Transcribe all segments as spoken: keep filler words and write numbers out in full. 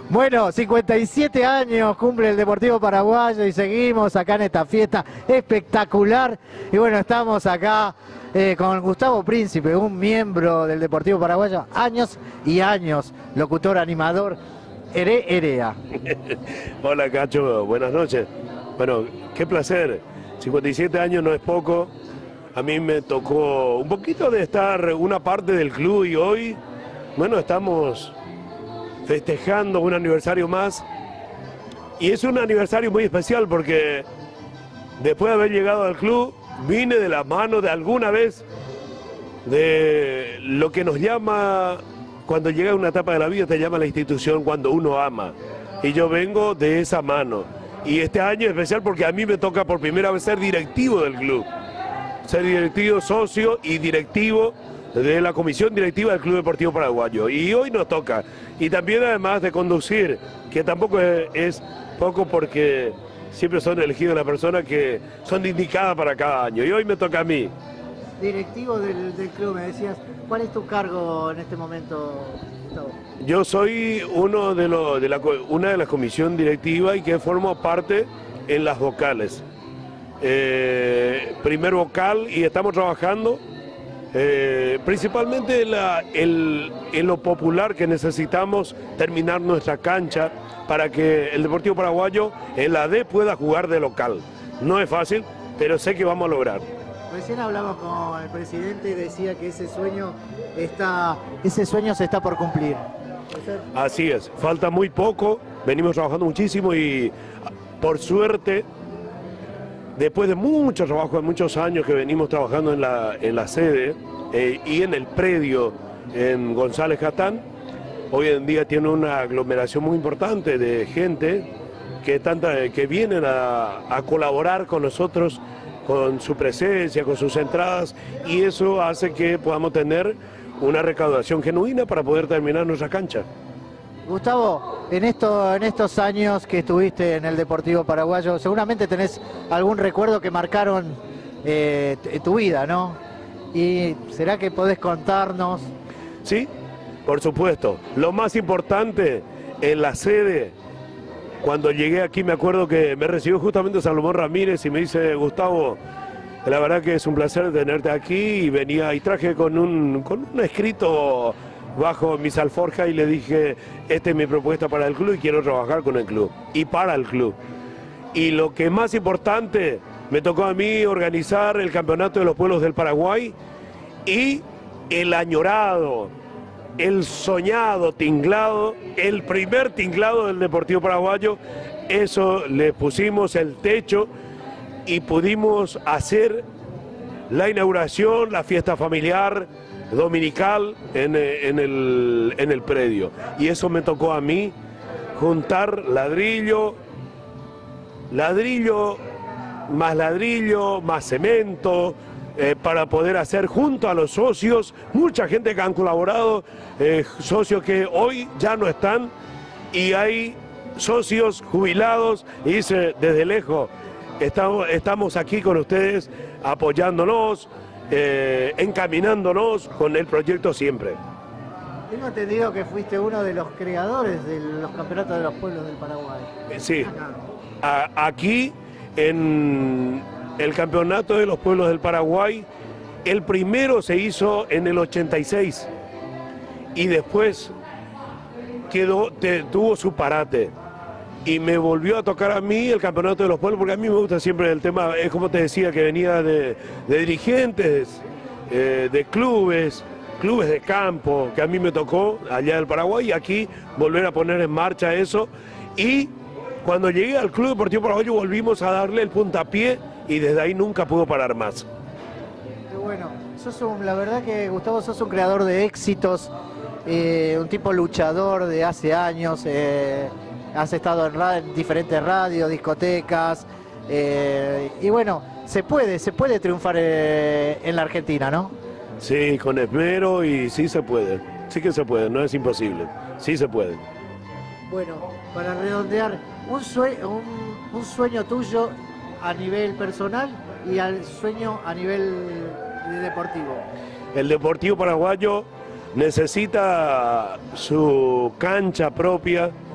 Bueno, cincuenta y siete años cumple el Deportivo Paraguayo y seguimos acá en esta fiesta espectacular. Y bueno, estamos acá eh, con Gustavo Príncipe, un miembro del Deportivo Paraguayo, años y años, locutor, animador, Ere Erea. Hola Cacho, buenas noches. Bueno, qué placer, cincuenta y siete años no es poco. A mí me tocó un poquito de estar una parte del club y hoy, bueno, estamos festejando un aniversario más, y es un aniversario muy especial porque después de haber llegado al club vine de la mano de alguna vez de lo que nos llama, cuando llega una etapa de la vida te llama la institución cuando uno ama, y yo vengo de esa mano, y este año es especial porque a mí me toca por primera vez ser directivo del club, ser directivo, socio y directivo de la comisión directiva del Club Deportivo Paraguayo, y hoy nos toca, y también además de conducir, que tampoco es, es poco porque siempre son elegidos las personas que son indicadas para cada año, y hoy me toca a mí. Directivo del, del club, me decías, ¿cuál es tu cargo en este momento, Gustavo? Yo soy uno de, los de la, una de las comisiones directivas y que formo parte en las vocales. Eh, primer vocal, y estamos trabajando Eh, principalmente la, el, en lo popular que necesitamos terminar nuestra cancha para que el Deportivo Paraguayo en la D pueda jugar de local. No es fácil, pero sé que vamos a lograr. Recién hablamos con el presidente y decía que ese sueño, está, ese sueño se está por cumplir. Así es, falta muy poco, venimos trabajando muchísimo y por suerte, después de mucho trabajo, de muchos años que venimos trabajando en la, en la sede eh, y en el predio en González Catán, hoy en día tiene una aglomeración muy importante de gente que, tanta, que vienen a, a colaborar con nosotros, con su presencia, con sus entradas, y eso hace que podamos tener una recaudación genuina para poder terminar nuestra cancha. Gustavo, en, esto, en estos años que estuviste en el Deportivo Paraguayo, seguramente tenés algún recuerdo que marcaron eh, tu vida, ¿no? ¿Y será que podés contarnos? Sí, por supuesto. Lo más importante en la sede, cuando llegué aquí me acuerdo que me recibió justamente Salomón Ramírez y me dice, Gustavo, la verdad que es un placer tenerte aquí, y venía y traje con un, con un escrito bajo mis alforjas y le dije, esta es mi propuesta para el club y quiero trabajar con el club y para el club. Y lo que más importante, me tocó a mí organizar el Campeonato de los Pueblos del Paraguay y el añorado, el soñado tinglado, el primer tinglado del Deportivo Paraguayo. Eso le pusimos el techo y pudimos hacer la inauguración, la fiesta familiar dominical en, en, el, en el predio, y eso me tocó a mí, juntar ladrillo, ladrillo, más ladrillo, más cemento, eh, para poder hacer junto a los socios, mucha gente que han colaborado, eh, socios que hoy ya no están, y hay socios jubilados, y dice, desde lejos, estamos, estamos aquí con ustedes, apoyándonos, Eh, encaminándonos con el proyecto siempre. Tengo entendido que fuiste uno de los creadores de los campeonatos de los pueblos del Paraguay. Eh, sí, A, aquí en el campeonato de los pueblos del Paraguay, el primero se hizo en el ochenta y seis y después quedó, te, tuvo su parate. Y me volvió a tocar a mí el campeonato de los pueblos, porque a mí me gusta siempre el tema, es como te decía, que venía de, de dirigentes, eh, de clubes, clubes de campo, que a mí me tocó allá del Paraguay, y aquí volver a poner en marcha eso. Y cuando llegué al Club Deportivo Paraguayo volvimos a darle el puntapié, y desde ahí nunca pudo parar más. Qué bueno, sos un, la verdad que Gustavo, sos un creador de éxitos, eh, un tipo luchador de hace años, eh, has estado en, radio, en diferentes radios, discotecas, eh, y bueno, se puede, se puede triunfar eh, en la Argentina, ¿no? Sí, con esmero, y sí se puede, sí que se puede, no es imposible, sí se puede. Bueno, para redondear, un, sue un, un sueño tuyo a nivel personal y al sueño a nivel de deportivo. El Deportivo Paraguayo necesita su cancha propia,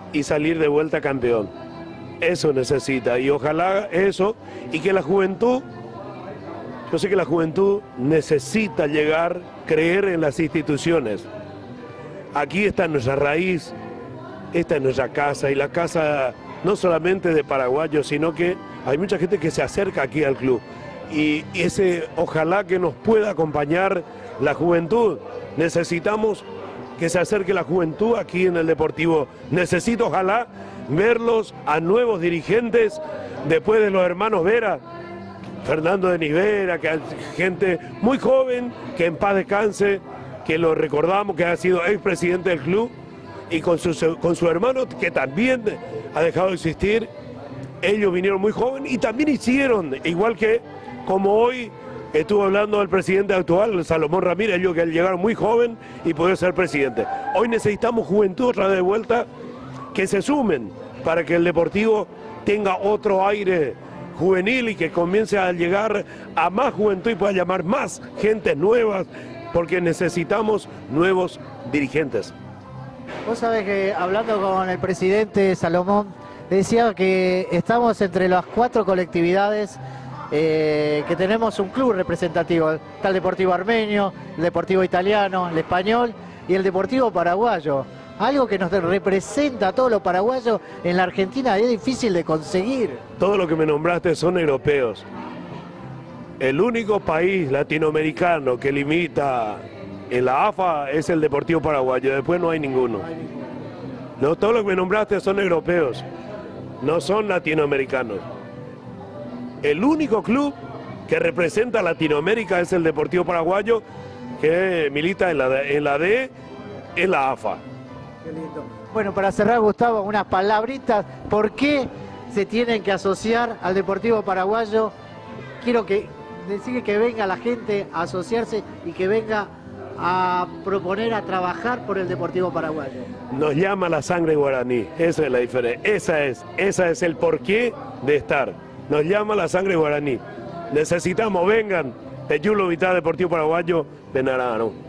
y salir de vuelta campeón. Eso necesita, y ojalá eso, y que la juventud, yo sé que la juventud necesita llegar, creer en las instituciones. Aquí está nuestra raíz, esta es nuestra casa, y la casa no solamente de paraguayos, sino que hay mucha gente que se acerca aquí al club. Y ese, ojalá que nos pueda acompañar la juventud. Necesitamos que se acerque la juventud aquí en el Deportivo. Necesito, ojalá, verlos a nuevos dirigentes después de los hermanos Vera, Fernando de Nivera, que hay gente muy joven, que en paz descanse, que lo recordamos, que ha sido expresidente del club, y con su, con su hermano, que también ha dejado de existir. Ellos vinieron muy jóvenes y también hicieron, igual que como hoy estuvo hablando el presidente actual, Salomón Ramírez, ellos que llegaron muy joven y pudieron ser presidente. Hoy necesitamos juventud otra vez de vuelta, que se sumen para que el Deportivo tenga otro aire juvenil y que comience a llegar a más juventud y pueda llamar más gente nuevas, porque necesitamos nuevos dirigentes. Vos sabés que hablando con el presidente Salomón, decía que estamos entre las cuatro colectividades eh, que tenemos un club representativo. Está el Deportivo Armenio, el Deportivo Italiano, el Español y el Deportivo Paraguayo. Algo que nos representa a todos los paraguayos en la Argentina, es difícil de conseguir. Todo lo que me nombraste son europeos. El único país latinoamericano que limita en la A F A es el Deportivo Paraguayo, después no hay ninguno. No, todo lo que me nombraste son europeos, no son latinoamericanos. El único club que representa a Latinoamérica es el Deportivo Paraguayo, que milita en la, en la D, en la A F A. Qué lindo. Bueno, para cerrar, Gustavo, unas palabritas. ¿Por qué se tienen que asociar al Deportivo Paraguayo? Quiero que decir que venga la gente a asociarse y que venga a proponer, a trabajar por el Deportivo Paraguayo. Nos llama la sangre guaraní, esa es la diferencia, esa es, esa es el porqué de estar. Nos llama la sangre guaraní. Necesitamos, vengan, Pechulo Vital Deportivo Paraguayo, Benarano.